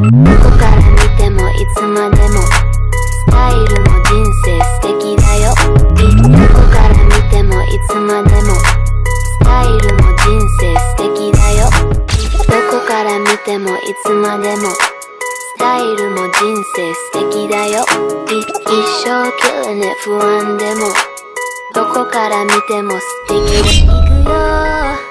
どこから見てもいつまでもスタイルも人生素敵だよ。どこから見てもいつまでもスタイルも人生素敵だよ。どこから見てもいつまでもスタイルも人生素敵だよ。一生懸命不安でもどこから見ても素敵でいくよ。